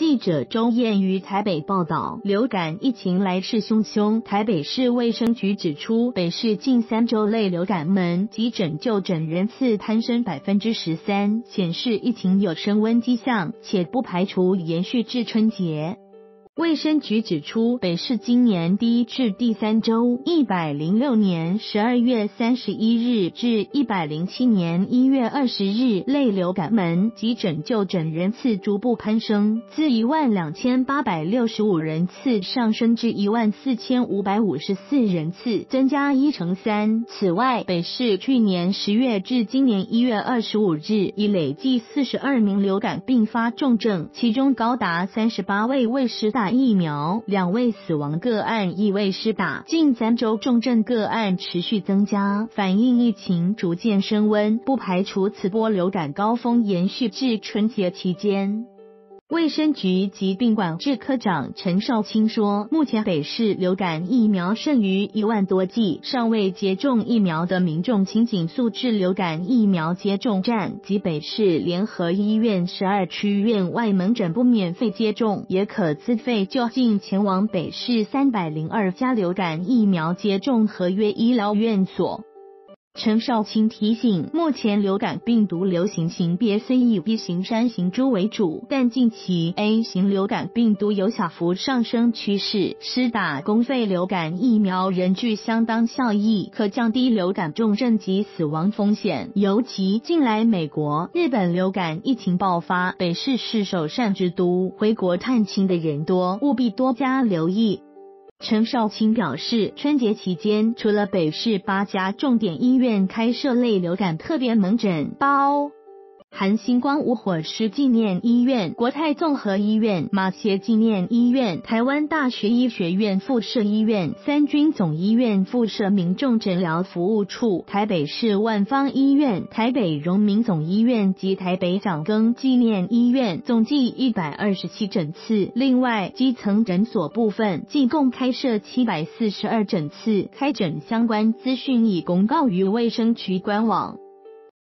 记者周燕于台北报道，流感疫情来势汹汹。台北市卫生局指出，北市近3周类流感门急诊就诊人次攀升13%，显示疫情有升温迹象，且不排除延续至春节。卫生局指出，北市今年第1至第3周106年12月31日至107年1月20日类流感门急诊就诊人次逐步攀升，自12865人次上升至14554人次，增加1%。此外，北市去年10月至今年1月25日已累计42名流感并发重症，其中高达38位未施打疫苗，2位死亡个案亦未施打。近3周重症个案持续增加，反映疫情逐渐升温，不排除此波流感高峰延续至春节期间。卫生局疾病管制科长陈少卿说，目前北市流感疫苗剩余1万多剂，尚未接种疫苗的民众请紧速至流感疫苗接种站及北市联合医院12区院外门诊部免费接种，也可自费就近前往北市302家流感疫苗接种合约医疗院所。陈少卿提醒，目前流感病毒流行型别虽以 B 型山型株为主，但近期 A 型流感病毒有小幅上升趋势，施打公费流感疫苗仍具相当效益，可降低流感重症及死亡风险。尤其近来美国、日本流感疫情爆发，北市是首善之都，回国探亲的人多，务必多加留意。陈少卿表示，春节期间除了北市8家重点医院开设类流感特别门诊，包含星光无火师纪念医院、国泰综合医院、马偕纪念医院、台湾大学医学院附设医院、三军总医院附设民众诊疗服务处、台北市万芳医院、台北荣民总医院及台北长庚纪念医院，总计127诊次。另外，基层诊所部分计共开设742诊次，开诊相关资讯已公告于卫生局官网。